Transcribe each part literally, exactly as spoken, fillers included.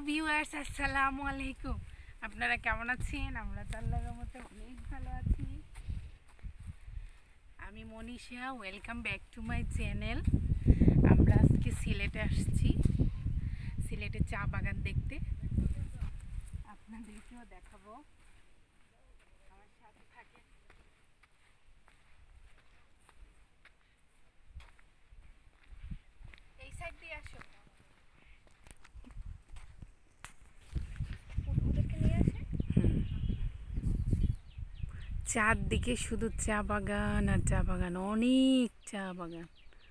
Viewers, আসসালামু আলাইকুম। আপনারা কেমন আছেন? আমরা তো আল্লাহর রহমতে অনেক ভালো আছি। আমি Manisha, welcome back to my channel. আমরা আজকে সিলেটে আসছি, সিলেটে চা বাগান দেখতে। আপনাদেরকেও দেখাবো, আমার সাথে থাকে। এই সাইড দিয়ে আসো। চারদিকে শুধু চা বাগান আর চা বাগান, অনেক চা বাগান।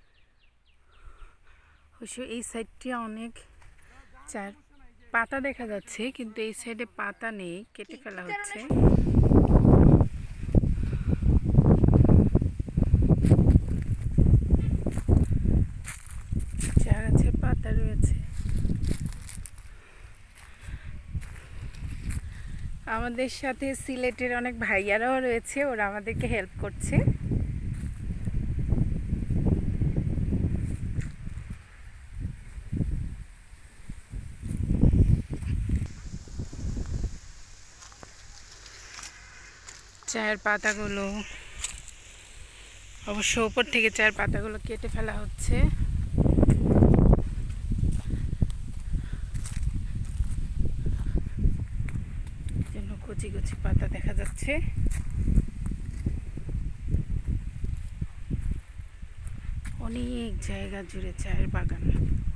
অবশ্য এই সাইডটি অনেক চার পাতা দেখা যাচ্ছে, কিন্তু এই সাইডে পাতা নেই, কেটে ফেলা হচ্ছে। চা গাছের পাতা রয়েছে। আমাদের সাথে সিলেটের অনেক ভাইয়ারাও রয়েছে, ওরা আমাদেরকে হেল্প করছে। চায়ের পাতাগুলো অবশ্য উপর থেকে চায়ের পাতাগুলো কেটে ফেলা হচ্ছে। জন্য কচি কচি পাতা দেখা যাচ্ছে। অনেক জায়গা জুড়ে চায়ের বাগান।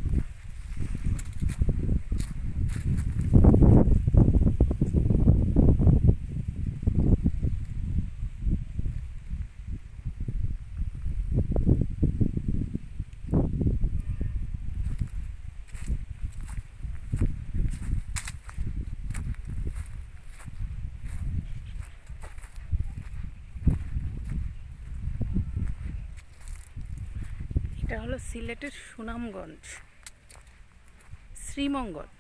এটা হলো সিলেটের সুনামগঞ্জ, শ্রীমঙ্গল।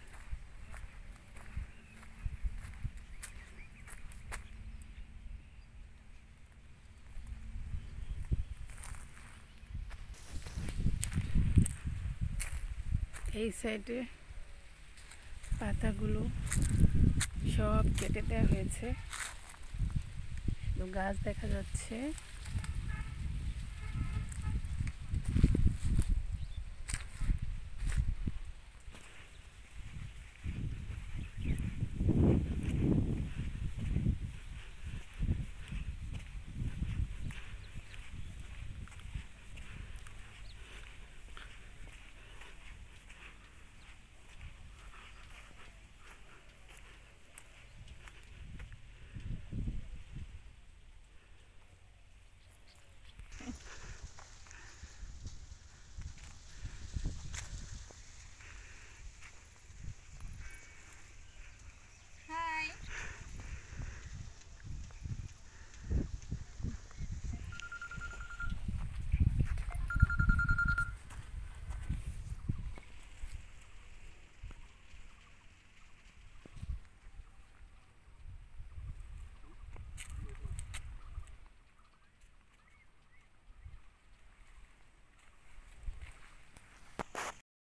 এই সাইডে পাতাগুলো সব কেটে দেওয়া হয়েছে, গাছ দেখা যাচ্ছে।